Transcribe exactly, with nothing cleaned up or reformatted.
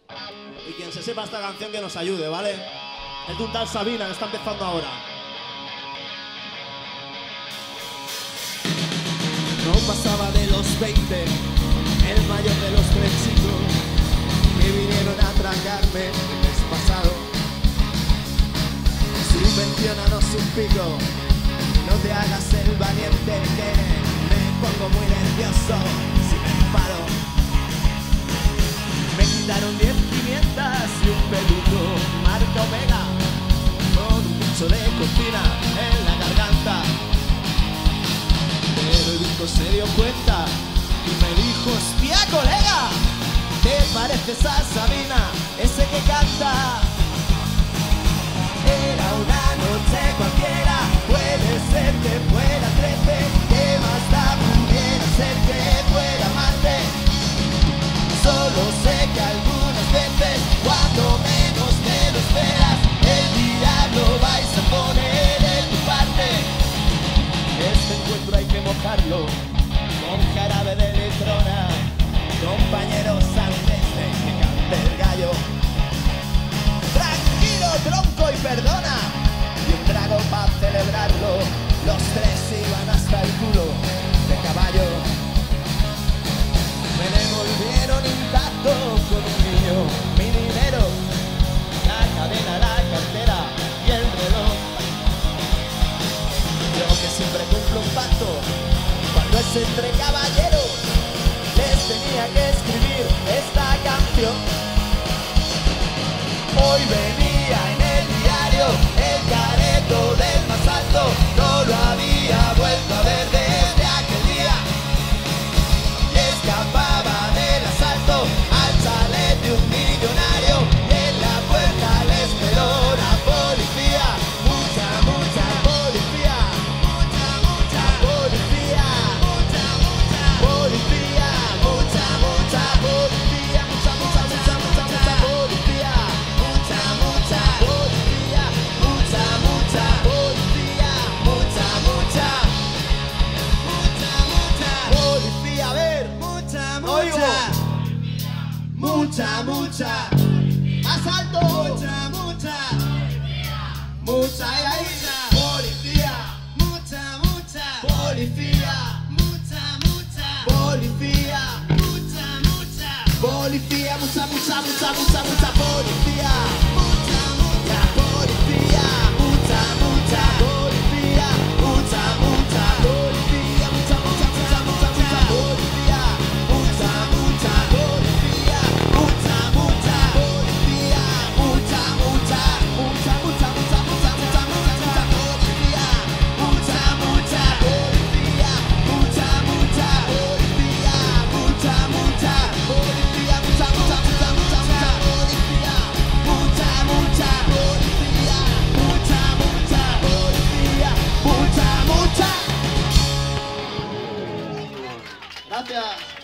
Y quien se sepa esta canción que nos ayude, ¿vale? Es de un tal Sabina que está empezando ahora. No pasaba de los veinte, el mayor de los tres chicos que vinieron a atracarme el mes pasado. Subvencionanos un pico, no te hagas el valiente que me pongo muy nervioso si me enfado. Me quitaron diez quinientas y un peluco marca Omega con un bicho de cocina en la garganta. Pero el bicho se dio cuenta y me dijo: hostia, colega, ¿te pareces a Sabina, ese que canta? Era una noche cualquiera, puede ser que fuera trece, que más da pudiera ser que fuera amarte. Solo sé que algunas veces, cuando menos me lo esperas, el diablo vais a poner en tu parte. Este encuentro hay que mojarlo con jarabe de litrona, compañeros, antes de que cante el gallo. Tranquilo, tronco, y perdona. Y un trago para celebrarlo. Los tres iban hasta el culo de caballo. Me devolvieron intacto con un niño, mi dinero, la cadena, la cartera y el reloj. Yo que siempre cumplo un pacto, cuando es entre caballeros, les tenía que escribir esta canción. Hoy venía en el diario el careto del más alto, no lo había vuelto a ver desde aquel día. Y escapaba del asalto al chalet de un millonario y en la puerta le esperó la policía. Mucha, mucha policía, mucha, mucha policía, mucha, mucha policía, mucha, mucha policía, mucha, mucha, mucha, mucha, mucha policía. Mucha, mucha policía, mucha, mucha policía, mucha, mucha, mucha, mucha policía. A ver, mucha, mucha, mucha, mucha, asalto, mucha, mucha, mucha, y ahí, policía, mucha, mucha, policía, mucha, mucha, policía, mucha, mucha, policía, mucha, mucha, mucha, mucha, mucha policía, mucha, mucha policía, mucha, mucha policía, mucha, mucha policía, mucha, mucha, mucha, mucha, mucha policía, mucha, mucha policía, mucha, mucha policía, mucha, mucha, mucha, mucha, mucha, mucha, mucha, mucha, mucha policía, mucha, mucha policía, mucha, mucha policía, mucha, mucha policía, mucha, mucha, mucha, mucha, mucha policía, mucha, mucha policía, mucha, mucha policía, mucha, mucha. Gracias.